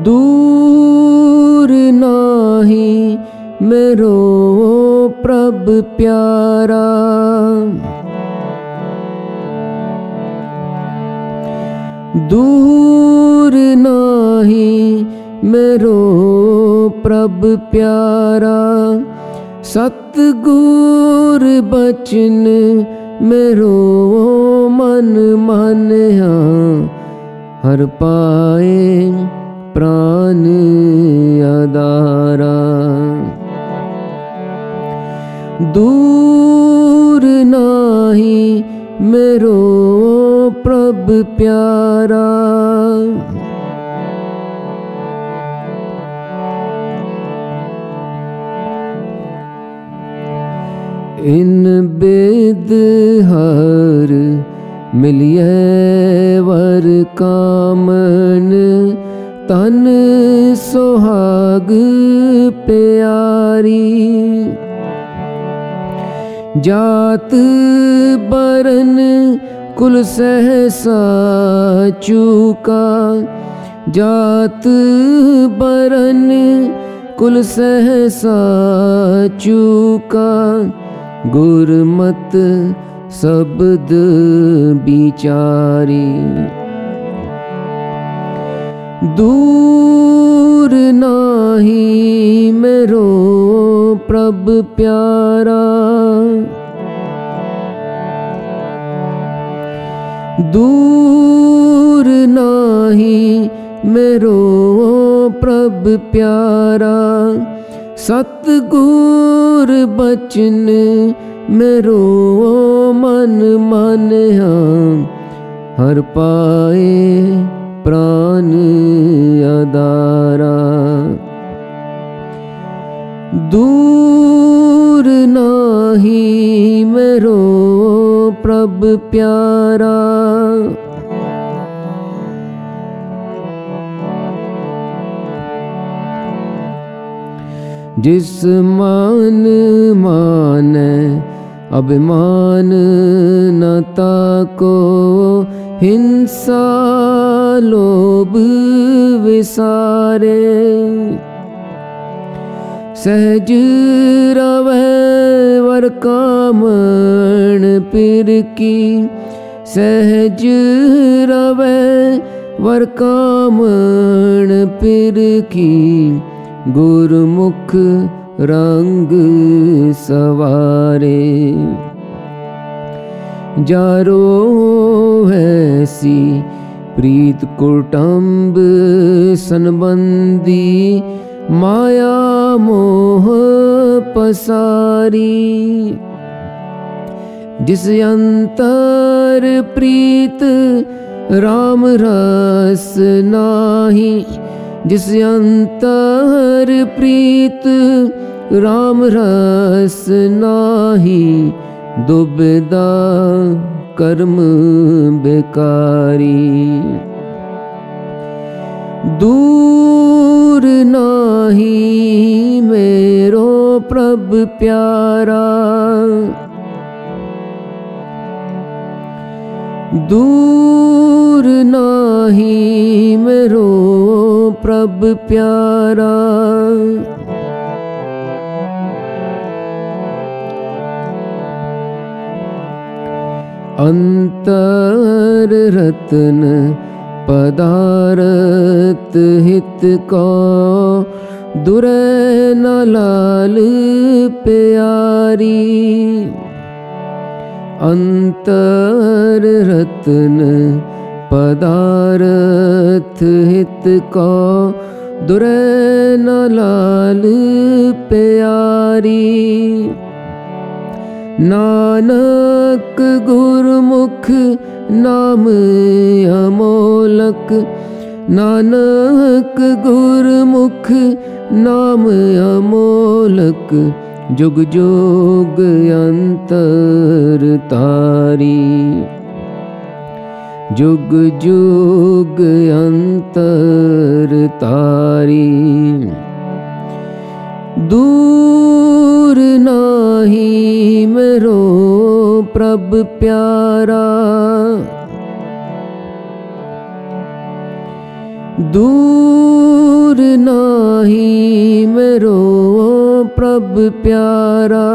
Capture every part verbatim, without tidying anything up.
दूर नाही मेरो प्रभ प्यारा। दूर नाही मेरो प्रभ प्यारा। सतगुर बचन मेरो मन मान्या। हर पाए प्राण आधारा। दूर नाही मेरो प्रभ प्यारा। इन बेद हर मिलिए वर कामन। तन सुहाग प्यारी। जात बरन कुल सहसा चूका। जात बरन कुल सहसा चूका। गुरमत शब्द बिचारी। दूर नाही मेरो प्रभ प्यारा। दूर नाही मेरो प्रभ प्यारा। सतगुर बचन मेरो मन मान्या। हर पाए प्राण आधारा। दूर नाही मेरो प्रभ प्यारा। जिस मान माने अभिमान न ताको। हिंसा लोभ विसारे। सहज रवै वर कामण पिर की। सहज रवै वर कामण पिर की। गुरमुख रंग सवारे। जारो ऐसी प्रीत कुटुंब संबंधी। माया मोह पसारी। जिस अंतर प्रीत राम रस नाही। जिस अंतर प्रीत राम रस नाही। दुविधा कर्म बेकारी। दूर नाही मेरो प्रभ प्यारा। दूर नाही मेरो प्रभ प्यारा। अंतर रत्न पदारथ हित को। दुरै न लाल प्यारी। अंतर रत्न पदारथ हित को। दुरै न लाल प्यारी। नानक गुरमुख नाम अमोलक। नानक गुरमुख नाम अमोलक। जुग जुग अंतर तारी। जुग जुग अंतर तारी। दूर नाही मेरो प्रभ प्यारा। दूर प्यारा।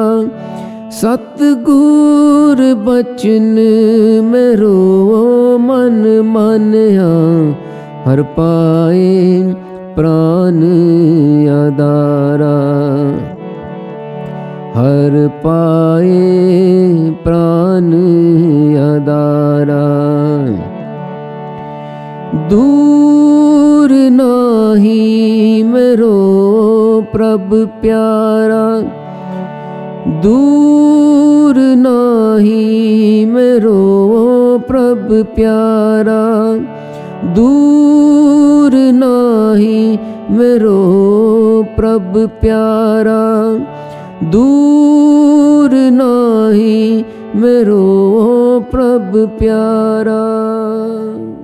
सतगुर बचन मेरो मन मानया, हर पाए प्राण आधारा। हर पाए प्राण आधारा। दूर नाही मेरो प्रभु प्यारा, दूर नाही मेरो प्रभु प्यारा। दूर नाही मेरो प्रभु प्यारा। दूर नाही मेरो प्रभु प्यारा।